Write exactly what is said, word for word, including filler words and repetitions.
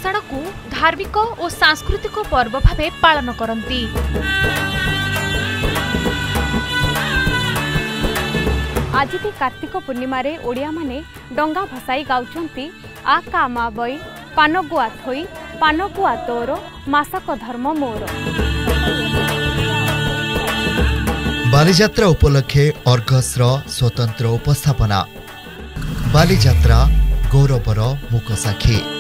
भसाण को धार्मिक और सांस्कृतिक पर्व भावे पालन करती। आज कार्तिक पूर्णिमा रे ओडिया माने डंगा भसाई गाउचंती आ का मा बई पानगुआ थोई पानगुआ तोर मासक धर्म मोर। बालीजात्रा उपलक्षे अर्घस्र स्वतंत्र उपस्थापना। बालीजात्रा गौरवर मुख साक्षी।